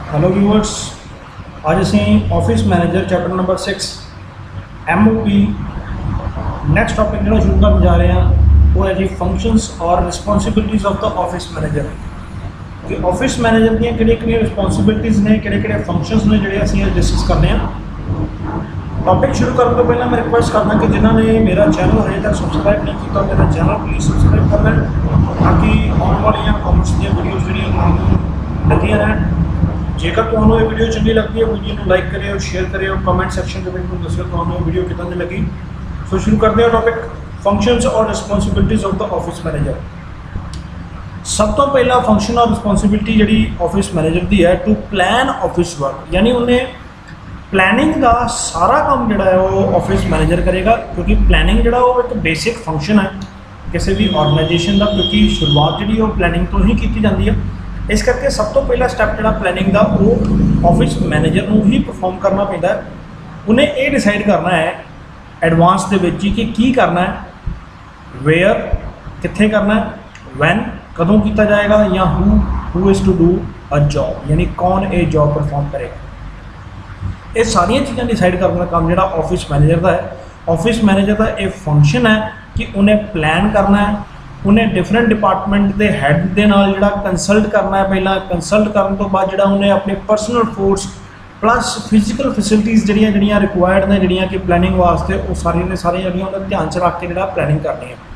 Hello viewers. आज ਅਸੀਂ office manager chapter number 6 MOP next topic जो शुरू करने जा रहे हैं वो है जी फंक्शंस और responsibilities of the office manager. कि ऑफिस मैनेजर दी किहड़ियां रिस्पॉन्सिबिलिटीज़ ने किहड़े फंक्शंस ने जिहड़े असीं डिस्कस करने हैं। टॉपिक शुरू करने तो पहले मैं रिक्वेस्ट करना कि जिन्होंने मेरा चैनल अजे तक सबसक्राइब नहीं किया मेरा चैनल प्लीज़ सबसक्राइब कर लें ताकि आने वाली कॉमर्स दी वीडियोज़ जिहड़ियां लगियां रहन। जेकर तुहानूं ये वीडियो चंगी लगती है वीडियो को लाइक करियो शेयर करियो कमेंट सैक्शन के में दस्सिओ तुहानूं वीडियो किदां दी लगी। सो शुरू करते हैं टॉपिक फंक्शंस और responsibilities of the office manager. सब तो पहला फंक्शन और रिस्पॉन्सिबिलिटी जिहड़ी ऑफिस मैनेजर दी है टू प्लान ऑफिस वर्क, यानी उन्हें प्लैनिंग का सारा काम जिहड़ा है वो ऑफिस मैनेजर करेगा, क्योंकि प्लैनिंग जिहड़ा वो एक बेसिक फंक्शन है किसी भी ऑर्गेनाइजेशन का, क्योंकि शुरुआत जिहड़ी वो प्लैनिंग तो ही की जाती है। इस करके सब तो पहला स्टैप जो प्लैनिंग का वो ऑफिस मैनेजर को ही परफॉर्म करना पैंदा है। उन्हें ये डिसाइड करना है एडवांस दे विच ही कि की करना है, वेयर कित्थे करना है, वैन कदों किया जाएगा, या who is to do a job, यानी कौन ये जॉब परफॉर्म करेगा। ये सारिया चीज़ां डिसाइड करने का काम जो ऑफिस मैनेजर का है। ऑफिस मैनेजर का ये फंक्शन है कि उन्हें प्लान करना है, उन्हें डिफरेंट डिपार्टमेंट के हैड के नाल जिहड़ा कंसल्ट करना है। पहला कंसल्ट करने तो बाद जिहड़ा उन्हें अपने personal force plus physical facilities जिहड़ियां जिहड़ियां रिक्वायर्ड ने जिहड़ियां कि प्लैनिंग वास्ते वो सारी ने सारी जिहड़ियां उन्हें ध्यान च रख के जिहड़ा प्लैनिंग करनी है।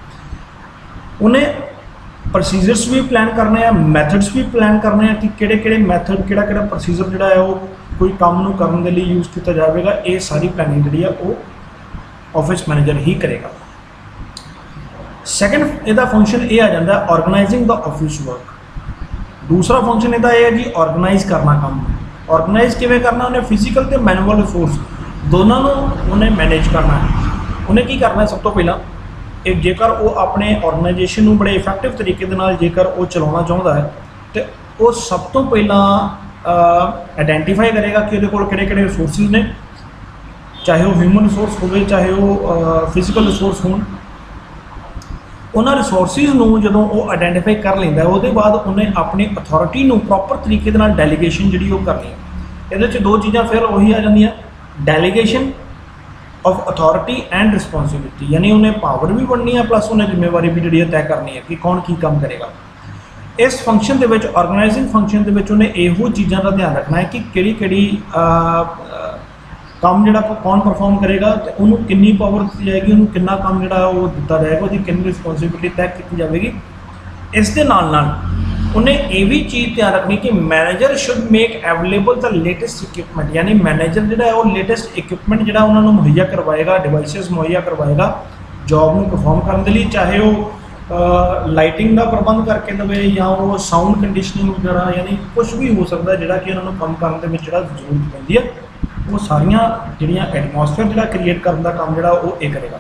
उन्हें प्रोसीजर्स भी प्लान करने हैं, मैथड्स भी प्लान करने हैं कि किहड़े मैथड किहड़ा प्रोसीजर जिहड़ा है वो कोई काम नूं करन दे लई यूज़ किया जाएगा। ये सारी प्लैनिंग जिहड़ी है वो ऑफिस मैनेजर ही करेगा। सैकेंड इहदा फंक्शन ये आ जाता है ऑर्गेनाइजिंग द ऑफिस वर्क। दूसरा फंक्शन इहदा यह है जी ऑर्गेनाइज करना काम। ऑर्गेनाइज किवें करना, उन्हें फिजिकल तो मैनुअल रिसोर्स दोनों उन्हें मैनेज करना है। उन्हें की करना है सब तो पहला एक जेकर वो अपने ऑर्गेनाइजेशन को बड़े इफेक्टिव तरीके दे नाल जेकर वो चलाना चाहता है तो वो सब तो पहला आइडेंटिफाई करेगा कि उहदे कोल किहड़े रिसोर्सिस ने, चाहे वो ह्यूमन रिसोर्स हो चाहे वो फिजिकल रिसोर्स हो। उन्होंने रिसोर्सिस जो वो आइडेंटिफाई कर लेंदा है उसके बाद उन्हें अपनी अथॉरिटी को प्रॉपर तरीके डेलीगेशन जी करनी है। ये दो चीज़ां फिर वही आ जांदियां, delegation of authority and responsibility, यानी उन्हें पावर भी बननी है प्लस उन्हें जिम्मेवारी भी जी तय करनी है कि कौन की काम करेगा। इस फंक्शन के ऑर्गेनाइजिंग फंक्शन के उन्हें यो चीज़ों का ध्यान रखना है कि किहड़ी काम जोड़ा कौन परफॉर्म करेगा तो उन्होंने कितनी पावर दी जाएगी, उन्होंने कितना काम जोड़ा वो दिता जाएगा, उसकी कितनी रिस्पॉन्सिबिलिटी तय की जाएगी। इस दे नाल उन्हें ये भी चीज़ ध्यान रखनी कि manager should make available the latest equipment, यानी मैनेजर जो है वो लेटेस्ट इक्विपमेंट जो उन्होंने मुहैया करवाएगा, डिवाइसिस मुहैया करवाएगा जॉब में परफॉर्म करने के लिए, चाहे वो लाइटिंग का प्रबंध करके देवे या वो साउंड कंडीशनिंग वगैरह, यानी कुछ भी हो सकता है जोड़ा कि उन्होंने काम करने में जरूरत पैंदी है। वो सारिया जिहड़ियां एटमोसफेयर जिहड़ा क्रिएट करने का काम जिहड़ा वो ये करेगा।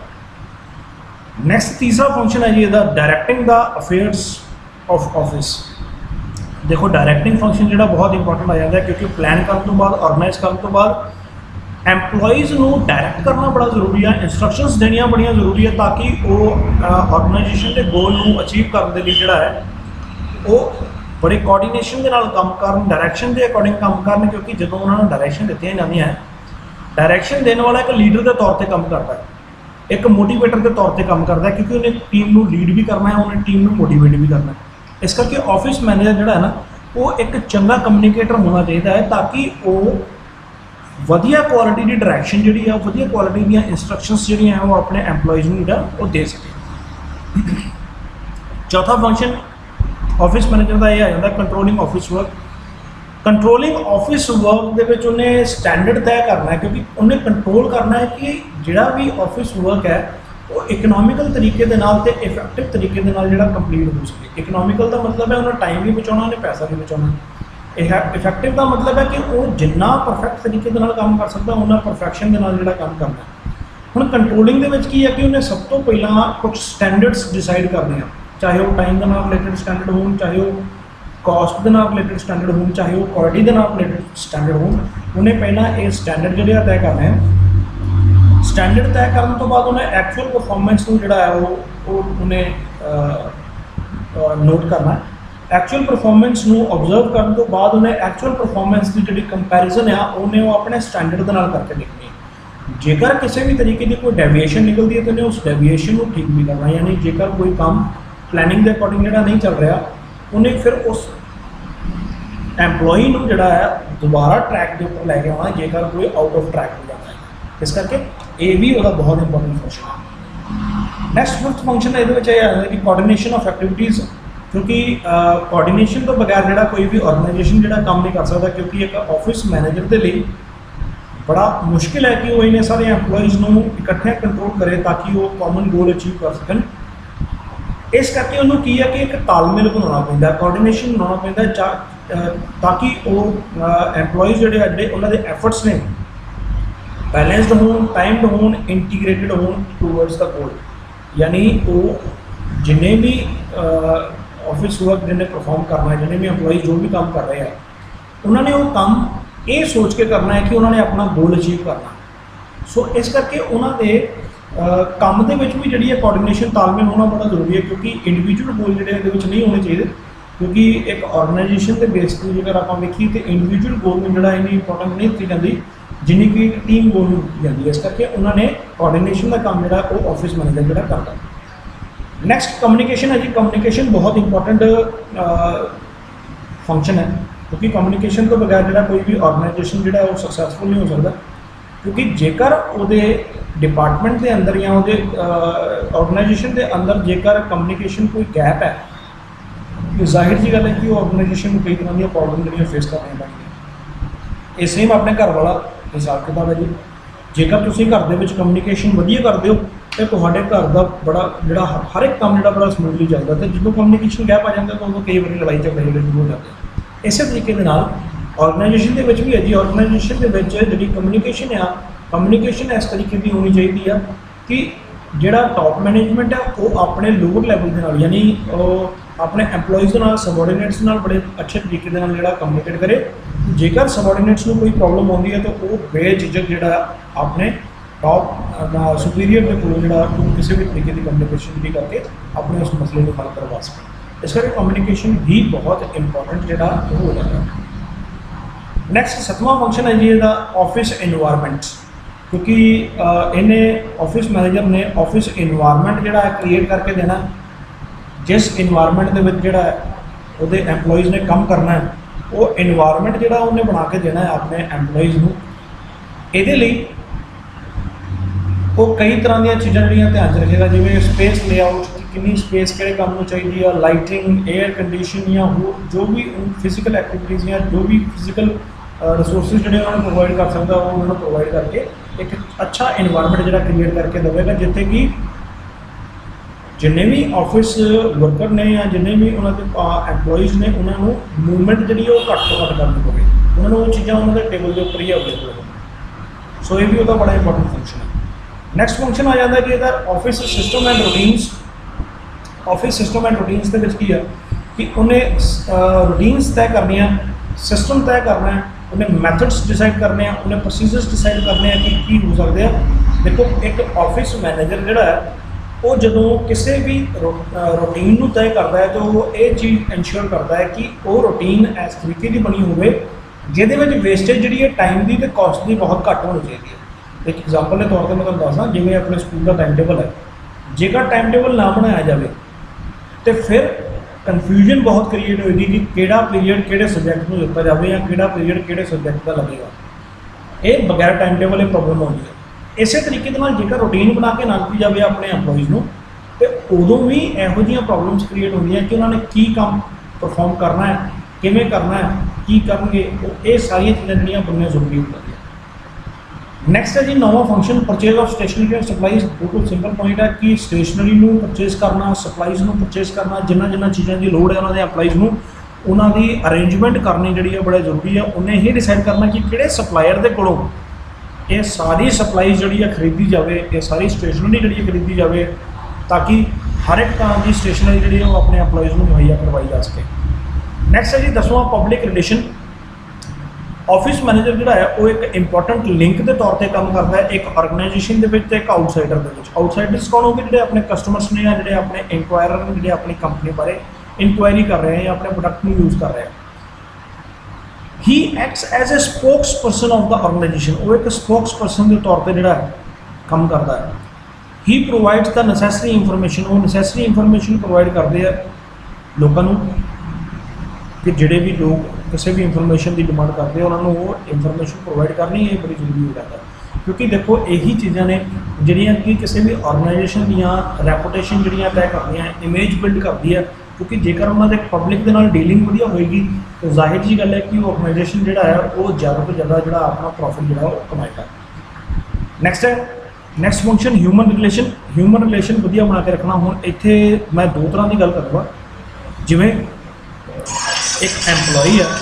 नैक्सट तीसरा फंक्शन है जी इसका directing the affairs of office. देखो डायरैक्टिंग फंक्शन जिहड़ा बहुत इंपॉर्टेंट आ जाता है, क्योंकि प्लान करने तो बाद ऑर्गेनाइज करने तो बाद एम्पलॉइज़ को डायरैक्ट करना बड़ा जरूरी है, इंस्ट्रक्शंस देनिया बड़िया जरूरी है ताकि वो ऑर्गेनाइजेशन के गोल को अचीव करने के लिए जिहड़ा है वो बड़े कोआर्डिनेशन के नाल काम करन, डायरैक्शन के अकॉर्डिंग काम करन। क्योंकि जो उन्होंने डायरैक्शन दी जाती है, डायरैक्शन देने वाला एक लीडर के तौर पर काम करता है, एक मोटिवेटर के तौर पर काम करता है, क्योंकि उन्हें टीम को लीड भी करना है, उन्हें टीम को मोटिवेट भी करना है। इस करके ऑफिस मैनेजर जोड़ा है ना वो एक चंगा कम्यूनीकेटर होना चाहिए है ताकि वो वधिया क्वालिटी की डायरैक्शन जी है, वधिया क्वालिटी दी इंस्ट्रक्शंस जी हैं वो अपने एम्पलॉइज़ को दे सके। चौथा फंक्शन ऑफिस मैनेजर का यह आ जाता है controlling office work. Controlling office work के उन्हें स्टैंडर्ड तय करना है, क्योंकि उन्हें कंट्रोल करना है कि जोड़ा भी ऑफिस वर्क है वो इकनॉमिकल तरीके के नाल ते इफेक्टिव तरीके के नाल जिहड़ा कंप्लीट हो सके। इकनॉमिकल का मतलब है उन्हें टाइम भी बचाना, उन्हें पैसा भी बचाना। इफेक्टिव का मतलब है कि वो जिन्ना परफेक्ट तरीके के नाल काम कर सकता उन्ना परफेक्शन के नाल जिहड़ा काम करना है। हुण कंट्रोलिंग के की है कि उन्हें सब तो पहला कुछ स्टैंडर्ड्स डिसाइड करने हैं, चाहे वो टाइम के नाल रिलेटेड स्टैंडर्ड हो, चाहे वो कॉस्ट के नाल रिलेटेड स्टैंडर्ड हो, चाहे वो क्वालिटी के नाल रिलेटेड स्टैंडर्ड हो। उन्हें पहला ये स्टैंडर्ड जो तय करने हैं। स्टैंडर्ड तय करने तो बाद उन्हें एक्चुअल परफॉर्मेंस को जोड़ा है वो उन्हें नोट करना है। एक्चुअल परफॉर्मेंस ਨੂੰ ऑब्जर्व ਕਰਨ ਤੋਂ ਬਾਅਦ ਉਹਨੇ एक्चुअल परफॉर्मेंस ਦੀ ਜਿਹੜੀ ਕੰਪੈਰੀਜ਼ਨ ਆ ਉਹਨੇ ਉਹ ਆਪਣੇ ਸਟੈਂਡਰਡ ਦੇ ਨਾਲ ਕਰਕੇ ਦੇਖਣੀ ਹੈ। ਜੇਕਰ ਕਿਸੇ ਵੀ ਤਰੀਕੇ ਦੀ ਕੋਈ ਡੈਵੀਏਸ਼ਨ ਨਿਕਲਦੀ ਹੈ ਤਾਂ ਉਹਨੇ ਉਸ ਡੈਵੀਏਸ਼ਨ ਨੂੰ ਠੀਕ ਵੀ ਕਰਨਾ, ਯਾਨੀ ਜੇਕਰ ਕੋਈ ਕੰਮ ਪਲੈਨਿੰਗ ਦੇ ਅਕੋਰਡਿੰਗ ਜਿਹੜਾ ਨਹੀਂ ਚੱਲ ਰਿਹਾ ਉਹਨੇ ਫਿਰ ਉਸ एम्पलॉई ਨੂੰ ਜਿਹੜਾ ਹੈ ਦੁਬਾਰਾ ट्रैक ਦੇ ਉੱਪਰ ਲੈ ਕੇ ਆਉਣਾ ਜੇਕਰ ਕੋਈ ਆਊਟ ਆਫ ट्रैक ਹੋ ਜਾਂਦਾ ਹੈ। ਇਸ ਕਰਕੇ ਇਹ ਵੀ ਉਹਦਾ ਬਹੁਤ ਇੰਪੋਰਟੈਂਟ ਫੰਕਸ਼ਨ ਹੈ। ਨੈਕਸਟ ਫਿਫਥ ਫੰਕਸ਼ਨ ਇਹਦੇ ਵਿੱਚ ਇਹ ਹੈ ਕਿ ਕੋਆਰਡੀਨੇਸ਼ਨ ਆਫ ਐਕਟੀਵਿਟੀਜ਼, क्योंकि कोआर्डीनेशन तो बगैर जोड़ा कोई भी ऑर्गेनाइजेशन जोड़ा काम नहीं कर सकता, क्योंकि एक ऑफिस मैनेजर के लिए बड़ा मुश्किल है कि वो इन्हें सारे एम्पलॉयज़ को इकट्ठे कंट्रोल करे ताकि वो कॉमन गोल अचीव कर सकन। इस करके उन्होंने की है कि एक तालमेल बनाना पैंदा, कोआर्डीनेशन बनाना पैंदा ताकि वो एम्पलॉयज़ जोड़े अड्डे उन्होंने एफर्ट्स ने बैलेंसड हो, टाइम्ड हो, इंटीग्रेटेड हो टूवर्ड्स द गोल, यानी वो जिन्हें भी ऑफिस वर्क जिन्हें परफॉर्म करना है, जिन्हें भी एम्पलॉय जो भी काम कर रहे हैं उन्होंने वो काम ये सोच के करना है कि उन्होंने अपना गोल अचीव करना। सो इस करके उन्होंने काम के भी जी कोआर्डीनेशन तालमेल होना बड़ा जरूरी है, क्योंकि इंडिविजुअल गोल जोड़े नहीं होने चाहिए, क्योंकि एक ऑर्गेनाइजेशन के बेस पर जेकर आप देखिए तो इंडिविजुअल गोल में जोड़ा इन्नी इंपॉर्टेंस नहीं दी जाती जिन्नी कि टीम गोल में दी जाती है। इस करके उन्होंने कोआर्डीनेशन का काम जोड़ा वो ऑफिस मैनेजर जोड़ा करता है। नैक्सट कम्युनिकेशन है जी। कम्युनिकेशन बहुत इंपॉर्टेंट फंक्शन है, क्योंकि कम्युनिकेशन तो बगैर जो कोई भी ऑर्गेनाइजेशन जो वो सक्सैसफुल नहीं हो सकता, क्योंकि जेकर वो डिपार्टमेंट के अंदर या वो ऑर्गेनाइजेशन के अंदर जेकर कम्युनिकेशन कोई गैप है तो जाहिर जी गल है कि वो ऑर्गेनाइजेशन को कई तरह की प्रॉब्लम जो फेस करनी पैंदियां। इस सेम अपने घर वाला हिसाब किताब है जी। जेकर तुसीं घर दे विच कम्युनिकेशन वधिया करदे हो तो तुहाडे घर का बड़ा जोड़ा हर एक काम जो बड़ा स्मूथली चलता, तो जो कम्युनिकेशन गैप आ जाता तो उदों कई बार लड़ाई झगड़े जोड़े शुरू हो जाते हैं। इस तरीके के नाल ऑर्गेनाइजेशन के भी है जी। ऑर्गेनाइजेशन के जी कम्युनिकेशन आ, कम्युनिकेशन इस तरीके की होनी चाहिए कि जोड़ा टॉप मैनेजमेंट है वो अपने लोअर लैवल के नाल, यानी अपने एम्पलॉयज़ के नाल, सबऑर्डीनेट्स नाल बड़े अच्छे तरीके के नाल जोड़ा कम्युनिकेट करे। जेकर सबऑर्डीनेट्स को कोई प्रॉब्लम आती है तो वो बेझिझक जोड़ा अपने टॉप सुपीरियर के कोल जोड़ा किसी भी तरीके की कम्युनिकेशन भी करके अपने उस मसले को हल करवा सकें। इस करके कम्युनिकेशन भी बहुत इंपॉर्टेंट जोड़ा हो जाता है। नैक्सट सतवां फंक्शन है जी इसका ऑफिस इन्वायरमेंट, क्योंकि इन्हें ऑफिस मैनेजर ने ऑफिस इन्वायरमेंट जोड़ा क्रिएट करके देना। जिस इन्वायरमेंट के जोड़ा वो एम्पलॉयज़ ने काम करना है वो इन्वायरमेंट जोड़ा उन्हें बना के देना है अपने एम्पलॉयज़ को। ये वो कई तरह दी चीज़ां जो ध्यान च रखेगा, जिवें स्पेस लेआउट कितनी स्पेस किहड़े काम नूं चाहिए है, लाइटिंग, एयर कंडीशन या होर जो भी फिजिकल एक्टिविटीज़ या जो भी फिजिकल रिसोर्सिस जो उन्होंने प्रोवाइड कर सकता वो उन्होंने प्रोवाइड करके एक अच्छा इन्वायरमेंट जो क्रिएट करके देगा, जिथे कि जिन्हें भी ऑफिस वर्कर ने या जिन्हें भी उन्होंने एम्पलॉयज़ ने उन्होंने मूवमेंट जी घट तो घट करनी पवे, उन्होंने वो चीज़ां उन्होंने टेबल के उपर ही अवेलेबल हो। सो ये भी वो बड़ा इंपॉर्टेंट फंक्शन है। नैक्सट फंक्शन आ जाता है कि इधर office system and routines. Office system and routines के है कि उन्हें रूटीन्स तय करनी है, सिस्टम तय करना है, उन्हें मैथड्स डिसाइड करने हैं, उन्हें प्रोसीजर्स डिसाइड करने हैं कि हो सकते हैं। देखो एक ऑफिस मैनेजर जोड़ा है वो जो किसी भी रूटीन को तय करता है तो वो ये चीज़ इंश्योर करता है कि वो रूटीन इस तरीके की बनी हो जिहदे वेस्टेज जी टाइम की तो कॉस्ट की बहुत घट होनी चाहिए। एक एग्जाम्पल के तौर पर मैं तुहानूं दसदा, जिवें अपने स्कूल का टाइम टेबल है, जेकर टाइम टेबल ना बनाया जाए तो फिर कन्फ्यूजन बहुत क्रिएट होगी कि किहड़ा पीरीयड किहड़े सबजैक्ट को दिता जाए या किहड़ा पीरीयड किहड़े सबजैक्ट का लगेगा। ये बगैर टाइम टेबल प्रॉब्लम होती है। इस तरीके जेकर रूटीन बना के ना दी जाए अपने एम्पलॉयज़ को तो उदों भी इहो जिहियां प्रॉब्लम्स क्रिएट होंदियां कि उन्होंने की काम परफॉर्म करना है, किवें करना है, की करेंगे, ये सारिया चीज़ां जिहड़ियां बड़ियां जरूरी होंदियां। नैक्सट है जी नौवां function purchase of stationery and supplies. बिल्कुल सिंपल पॉइंट है कि स्टेशनरी को परचेज करना, सप्लाईज को परचेज करना, जिन्होंने चीज़ों की लोड़ है उन्होंने एम्पलॉयज़ को उन्होंने अरेंजमेंट करनी जी बड़ा जरूरी है। उन्हें ही डिसाइड करना कि किहड़े सप्लायर के कोलों ये सारी सप्लाईज जी खरीदी जाए, ये सारी स्टेशनरी जी खरीदी जाए ताकि हर एक तरह की स्टेशनरी जी अपने एम्पलॉयज़ को मुहैया करवाई जा सके। नैक्सट है जी 10वां पब्लिक रिलेशन। ऑफिस मैनेजर जोड़ा है वो एक इंपॉर्टेंट लिंक के तौर पर काम करता है एक ऑर्गेनाइजेशन के एक आउटसाइडर के। आउटसाइडर्स कौन होंगे, जो अपने कस्टमर्स ने या जो अपने इंक्वायरर ने जो अपनी कंपनी बारे ਇਨਕੁਆਇਰੀ ਕਰ ਰਿਹਾ ਹੈ ਜਾਂ ਆਪਣੇ ਪ੍ਰੋਡਕਟ ਨੂੰ ਯੂਜ਼ ਕਰ ਰਿਹਾ ਹੈ। He acts as a spokesperson of the organisation, ਉਹ ਇੱਕ ਸਪੋਕਸ ਪਰਸਨ ਦੇ ਤੌਰ ਤੇ ਜਿਹੜਾ ਕੰਮ ਕਰਦਾ ਹੈ। He provides the necessary information, ਉਹ ਨੈਸੈਸਰੀ ਇਨਫੋਰਮੇਸ਼ਨ ਪ੍ਰੋਵਾਈਡ ਕਰਦੇ ਆ ਲੋਕਾਂ ਨੂੰ ਕਿ ਜਿਹੜੇ ਵੀ ਲੋਕ ਕਿਸੇ ਵੀ ਇਨਫੋਰਮੇਸ਼ਨ ਦੀ ਡਿਮਾਂਡ ਕਰਦੇ ਉਹਨਾਂ ਨੂੰ ਉਹ ਇਨਫੋਰਮੇਸ਼ਨ ਪ੍ਰੋਵਾਈਡ ਕਰਨੀ ਇਹ ਬੜੀ ਜ਼ਰੂਰੀ ਹੋ ਜਾਂਦਾ, ਕਿਉਂਕਿ ਦੇਖੋ ਇਹੀ ਚੀਜ਼ਾਂ ਨੇ ਜਿਹੜੀਆਂ ਕਿ ਕਿਸੇ ਵੀ ਆਰਗੇਨਾਈਜੇਸ਼ਨ ਦੀਆਂ ਰੈਪੂਟੇਸ਼ਨ ਜਿਹੜੀਆਂ ਤੈਅ ਕਰਦੀਆਂ, ਇਮੇਜ ਬਿਲਡ ਕਰਦੀ ਹੈ। ਕਿਉਂਕਿ ਜੇਕਰ ਉਹਨਾਂ ਦੇ ਪਬਲਿਕ ਦੇ ਨਾਲ ਡੀਲਿੰਗ ਵਧੀਆ ਹੋਏਗੀ ਤਾਂ ਜ਼ਾਹਿਰ ਜੀ ਗੱਲ ਹੈ ਕਿ ਉਹ ਆਰਗੇਨਾਈਜੇਸ਼ਨ ਜਿਹੜਾ ਹੈ ਉਹ ਜ਼ਿਆਦਾ ਤੋਂ ਜ਼ਿਆਦਾ ਜਿਹੜਾ ਆਪਣਾ ਪ੍ਰੋਫਿਟ ਜਿਹੜਾ ਉਹ ਕਮਾਏਗਾ। Next function human relation. Human relation ਵਧੀਆ ਬਣਾ ਕੇ ਰੱਖਣਾ। ਹੁਣ ਇੱਥੇ ਮੈਂ ਦੋ ਤਰ੍ਹਾਂ ਦੀ ਗੱਲ ਕਰਾਂਗਾ, ਜਿਵੇਂ ਇੱਕ ਐਮਪਲੋਈ ਹੈ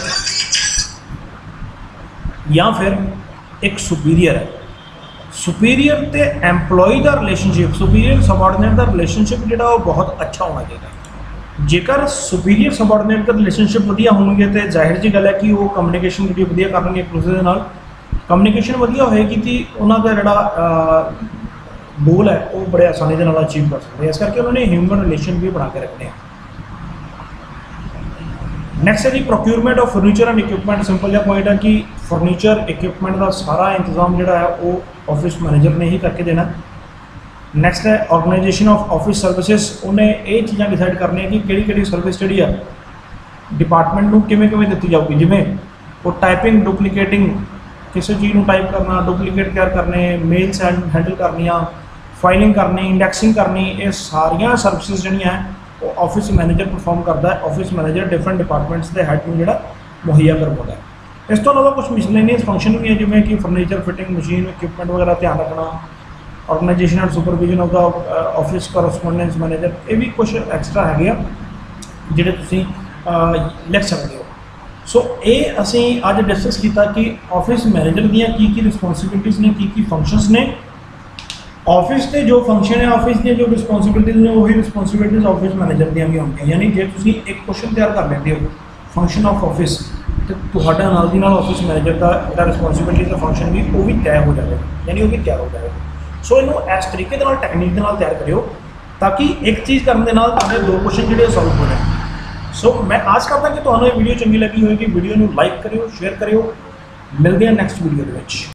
ਜਾਂ ਫਿਰ ਇੱਕ ਸੁਪੀਰੀਅਰ ਹੈ। ਸੁਪੀਰੀਅਰ ਤੇ ਐਮਪਲੋਈ ਦਾ ਰਿਲੇਸ਼ਨਸ਼ਿਪ, ਸੁਪੀਰੀਅਰ ਸਬਆਰਡੀਨੇਟ ਦਾ ਰਿਲੇਸ਼ਨਸ਼ਿਪ ਜਿਹੜਾ ਉਹ ਬਹੁਤ ਅੱਛਾ ਹੋਣਾ ਚਾਹੀਦਾ। ਜੇਕਰ ਸੁਪੀਰੀਅਰ ਸਬਆਰਡੀਨੇਟ ਦਾ ਰਿਲੇਸ਼ਨਸ਼ਿਪ ਵਧੀਆ ਹੋਣਗੇ ਤੇ ਜ਼ਾਹਿਰ ਜੀ ਗੱਲ ਹੈ ਕਿ ਉਹ ਕਮਿਊਨੀਕੇਸ਼ਨ ਜਿਹੜੀ ਵਧੀਆ ਕਰਨਗੇ ਇੱਕ ਦੂਸਰੇ ਦੇ ਨਾਲ। ਕਮਿਊਨੀਕੇਸ਼ਨ ਵਧੀਆ ਹੋਏਗੀ ਕਿ ਉਹਨਾਂ ਦਾ ਜਿਹੜਾ ਗੋਲ ਹੈ ਉਹ ਬੜੇ ਆਸਾਨੀ ਦੇ ਨਾਲ ਅਚੀਵ ਕਰ ਸਕਦੇ। ਇਸ ਕਰਕੇ ਉਹਨਾਂ ਨੇ ਹਿਊਮਨ ਰਿਲੇਸ਼ਨ ਵੀ ਬਣਾ ਕੇ ਰੱਖਣੇ ਆ। ਨੈਕਸਟ ਹੈ ਜੀ procurement of furniture and equipment. Simple ਜਿਹਾ ਪੁਆਇੰਟ ਹੈ ਕਿ ਫਰਨੀਚਰ ਇਕਵਿਪਮੈਂਟ ਦਾ ਸਾਰਾ ਇੰਤਜ਼ਾਮ ਜਿਹੜਾ ਹੈ ਉਹ ਆਫਿਸ ਮੈਨੇਜਰ ਨੇ ਹੀ ਕਰਕੇ ਦੇਣਾ। ਨੈਕਸਟ ਹੈ ਆਰਗੇਨਾਈਜੇਸ਼ਨ ਆਫ ਆਫਿਸ ਸਰਵਿਸਿਜ਼। ਉਹਨੇ ਇਹ ਚੀਜ਼ਾਂ ਡਿਸਾਈਡ ਕਰਨੀਆਂ ਕਿ ਕਿਹੜੀ ਕਿਹੜੀ ਸਰਵਿਸ ਜਿਹੜੀ ਆ ਡਿਪਾਰਟਮੈਂਟ ਨੂੰ ਕਿਵੇਂ ਕਿਵੇਂ ਦਿੱਤੀ ਜਾਊਗੀ। ਜਿਵੇਂ ਉਹ ਟਾਈਪਿੰਗ, ਡੁਪਲੀਕੇਟਿੰਗ, ਕਿਸੇ ਚੀਜ਼ ਨੂੰ ਟਾਈਪ ਕਰਨਾ, ਡੁਪਲੀਕੇਟ ਤਿਆਰ ਕਰਨੇ, ਮੇਲਸ ਹੈਂਡਲ ਕਰਨੀਆਂ, ਫਾਈਲਿੰਗ ਕਰਨੀ, ਇੰਡੈਕਸਿੰਗ ਕਰਨੀ, ਇਹ ਸਾਰੀਆਂ ਸਰਵਿਸਿਜ਼ ਜਿਹੜੀਆਂ ਹੈ ਉਹ ਆਫਿਸ ਮੈਨੇਜਰ ਪਰਫਾਰਮ ਕਰਦਾ ਹੈ। ਆਫਿਸ ਮੈਨੇਜਰ ਡਿਫਰੈਂਟ ਡਿਪਾਰਟਮੈਂਟਸ ਦੇ ਹੈਡ ਨੂੰ ਜਿਹੜਾ ਮੁਹੱਈਆ ਕਰਵਾਉਂਦਾ ਹੈ। ਇਸ ਤੋਂ ਇਲਾਵਾ ਕੁਝ ਮਿਸਲੇਨੀਅਸ ਫੰਕਸ਼ਨ ਵੀ ਹੈ, ਜਿਵੇਂ ਕਿ ਫਰਨੀਚਰ ਫਿਟਿੰਗ, ਮਸ਼ੀਨ, ਇਕਵਿਪਮੈਂਟ ਵਗੈਰਾ ਧਿਆਨ ਰੱਖਣਾ, organisation and supervision of the office correspondence manager. ਇਹ ਵੀ ਕੁਝ ਐਕਸਟਰਾ ਹੈਗੇ ਆ ਜਿਹੜੇ ਤੁਸੀਂ ਲਿਖ ਸਕਦੇ ਹੋ। ਸੋ ਇਹ ਅਸੀਂ ਅੱਜ ਡਿਸਕਸ ਕੀਤਾ ਕਿ ਆਫਿਸ ਮੈਨੇਜਰ ਦੀਆਂ ਕੀ ਰਿਸਪੌਂਸਿਬਿਲਿਟੀਜ਼ ਨੇ, ਕੀ ਫੰਕਸ਼ਨਸ ਨੇ। ਆਫਿਸ ਦੇ ਜੋ ਫੰਕਸ਼ਨ ਹੈ, ਆਫਿਸ ਦੀਆਂ ਜੋ ਰਿਸਪੌਂਸਿਬਿਲਿਟੀਜ਼ ਨੇ, ਉਹੀ ਰਿਸਪੌਂਸਿਬਿਲਿਟੀਜ਼ ਆਫਿਸ ਮੈਨੇਜਰ ਦੀਆਂ ਵੀ ਹੁੰਦੀਆਂ। ਯਾਨੀ ਜੇ ਤੁਸੀਂ ਇੱਕ ਕੁਐਸਚਨ ਤਿਆਰ ਕਰ ਲੈਂਦੇ ਹੋ ਫੰਕਸ਼ਨ ਆਫ ਆਫਿਸ, ਤੇ ਤੁਹਾਡਾ ਨਾਲ ਦੀ ਨਾਲ ਆਫਿਸ ਮੈਨੇਜਰ ਦਾ ਜਿਹੜਾ ਰਿਸਪੌਂਸਿਬਿਲਿਟੀ ਦਾ ਫੰਕਸ਼ਨ ਵੀ ਉਹ ਵੀ ਤੈਅ ਹੋ ਜਾਵੇਗਾ, ਯਾਨੀ ਉਹ ਵੀ ਤਿਆਰ ਹੋ ਜਾਵੇਗਾ। ਸੋ ਇਹਨੂੰ ਇਸ ਤਰੀਕੇ ਦੇ ਨਾਲ ਟੈਕਨੀਕ ਦੇ ਨਾਲ ਤਿਆਰ ਕਰਿਓ ਤਾਂ ਕਿ ਇੱਕ ਚੀਜ਼ ਕਰਨ ਦੇ ਨਾਲ ਤੁਹਾਡੇ ਦੋ ਕੁਐਸਚਨ ਜਿਹੜੇ ਸੋਲਵ ਹੋ ਜਾਣ। ਸੋ ਮੈਂ ਆਸ ਕਰਦਾ ਕਿ ਤੁਹਾਨੂੰ ਇਹ ਵੀਡੀਓ ਚੰਗੀ ਲੱਗੀ ਹੋਵੇਗੀ। ਵੀਡੀਓ ਨੂੰ ਲਾਈਕ ਕਰਿਓ, ਸ਼ੇਅਰ ਕਰਿਓ। ਮਿਲਦੇ ਹਾਂ ਨੈਕਸਟ ਵੀਡੀਓ ਦੇ ਵਿੱਚ।